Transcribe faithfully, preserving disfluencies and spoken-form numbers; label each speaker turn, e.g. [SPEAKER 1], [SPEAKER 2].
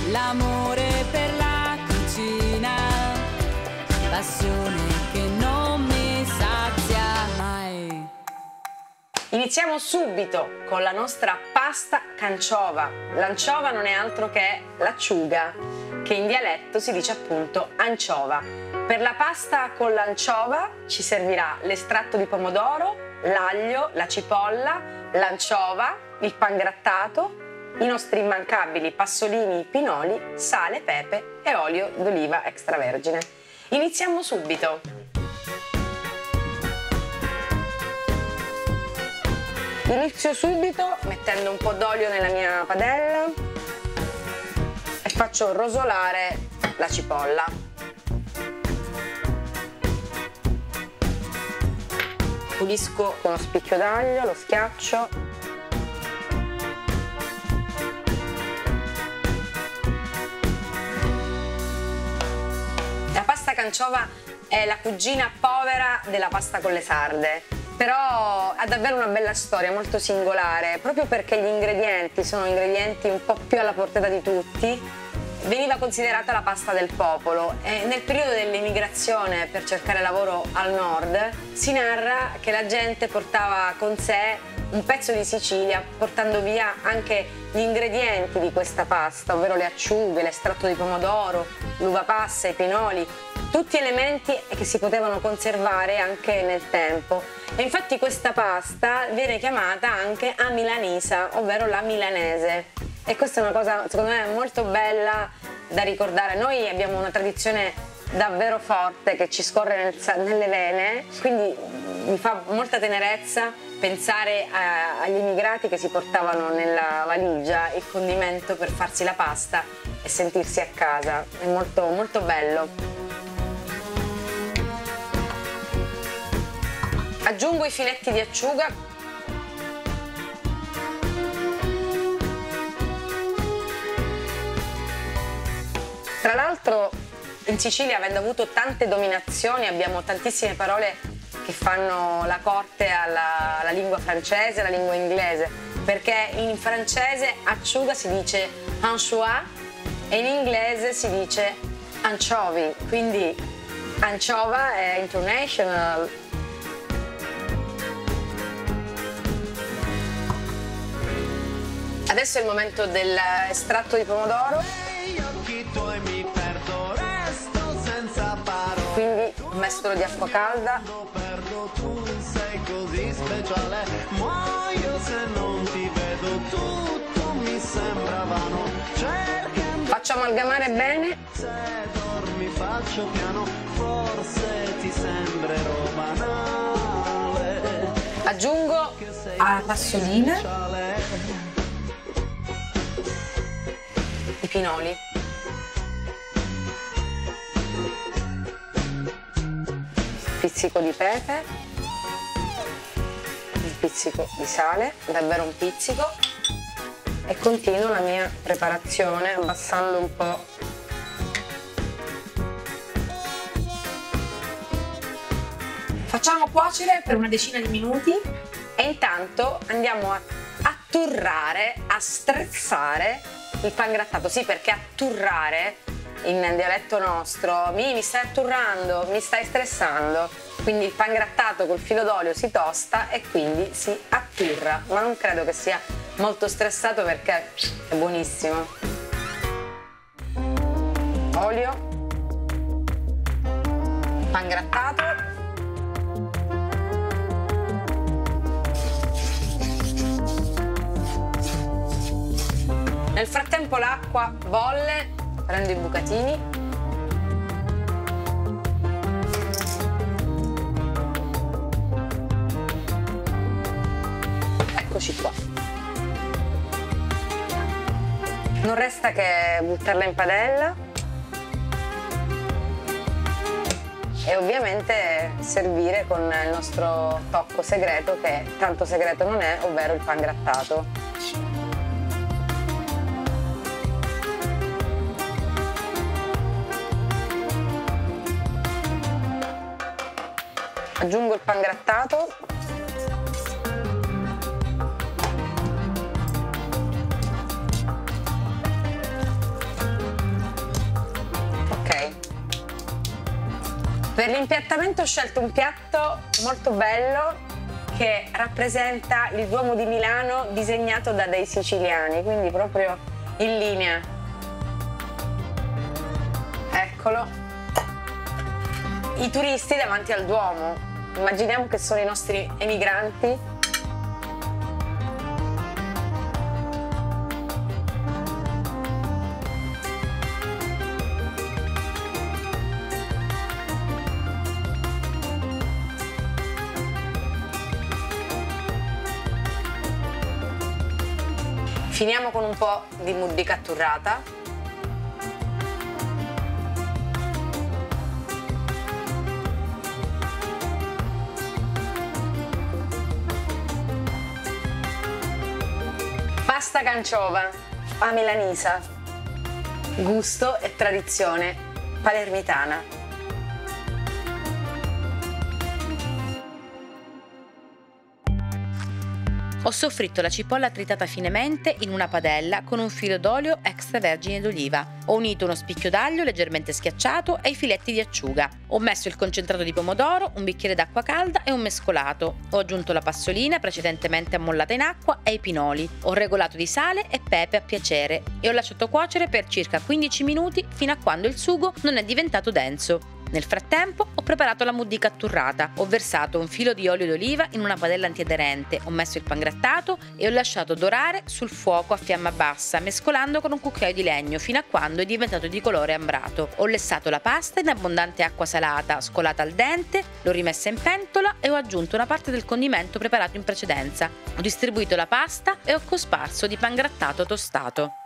[SPEAKER 1] l'amore per la cucina, passione che non mi sazia mai.
[SPEAKER 2] Iniziamo subito con la nostra pasta canciova. L'anciova non è altro che l'acciuga, che in dialetto si dice appunto anciova. Per la pasta con l'anciova ci servirà l'estratto di pomodoro, l'aglio, la cipolla, l'anciova, il pangrattato, i nostri immancabili passolini, pinoli, sale, pepe e olio d'oliva extravergine. Iniziamo subito. Inizio subito mettendo un po' d'olio nella mia padella e faccio rosolare la cipolla. Pulisco con uno spicchio d'aglio, lo schiaccio. La pasta canciova è la cugina povera della pasta con le sarde, però ha davvero una bella storia, molto singolare, proprio perché gli ingredienti sono ingredienti un po' più alla portata di tutti. Veniva considerata la pasta del popolo e nel periodo dell'emigrazione per cercare lavoro al nord si narra che la gente portava con sé un pezzo di Sicilia portando via anche gli ingredienti di questa pasta, ovvero le acciughe, l'estratto di pomodoro, l'uva passa, i pinoli, tutti elementi che si potevano conservare anche nel tempo. E infatti questa pasta viene chiamata anche a milanisa, ovvero la milanese. E questa è una cosa secondo me molto bella da ricordare. Noi abbiamo una tradizione davvero forte che ci scorre nel, nelle vene, quindi mi fa molta tenerezza pensare a, agli immigrati che si portavano nella valigia il condimento per farsi la pasta e sentirsi a casa. È molto, molto bello. Aggiungo i filetti di acciuga. Tra l'altro in Sicilia, avendo avuto tante dominazioni, abbiamo tantissime parole che fanno la corte alla, alla lingua francese, alla lingua inglese, perché in francese acciuga si dice anchois e in inglese si dice anchovy, quindi anciova è international. Adesso è il momento dell'estratto di pomodoro. Quindi un mestolo di acqua calda. Faccio amalgamare bene. Aggiungo alla passolina i pinoli. Pizzico di pepe, un pizzico di sale, davvero un pizzico, e continuo la mia preparazione abbassando un po'. Facciamo cuocere per una decina di minuti e intanto andiamo a atturrare, a strezzare il pangrattato. Sì, perché atturrare in dialetto nostro, mi, mi stai atturrando, mi stai stressando, quindi il pangrattato col filo d'olio si tosta e quindi si atturra, ma non credo che sia molto stressato perché è buonissimo. Olio, pangrattato, nel frattempo l'acqua bolle. Prendo i bucatini. Eccoci qua. Non resta che buttarla in padella e ovviamente servire con il nostro tocco segreto, che tanto segreto non è, ovvero il pangrattato. Aggiungo il pangrattato. Per l'impiattamento ho scelto un piatto molto bello che rappresenta il Duomo di Milano disegnato da dei siciliani, quindi proprio in linea. Eccolo. I turisti davanti al Duomo. Immaginiamo che sono i nostri emigranti. Finiamo con un po' di muddi catturrata. Pasta canciova a milanisa. Gusto e tradizione palermitana.
[SPEAKER 3] Ho soffritto la cipolla tritata finemente in una padella con un filo d'olio extravergine d'oliva. Ho unito uno spicchio d'aglio leggermente schiacciato ai filetti di acciuga. Ho messo il concentrato di pomodoro, un bicchiere d'acqua calda e un mescolato. Ho aggiunto la passolina precedentemente ammollata in acqua e i pinoli. Ho regolato di sale e pepe a piacere e ho lasciato cuocere per circa quindici minuti fino a quando il sugo non è diventato denso. Nel frattempo ho preparato la muddi catturrata, ho versato un filo di olio d'oliva in una padella antiaderente, ho messo il pangrattato e ho lasciato dorare sul fuoco a fiamma bassa, mescolando con un cucchiaio di legno fino a quando è diventato di colore ambrato. Ho lessato la pasta in abbondante acqua salata, scolata al dente, l'ho rimessa in pentola e ho aggiunto una parte del condimento preparato in precedenza. Ho distribuito la pasta e ho cosparso di pangrattato tostato.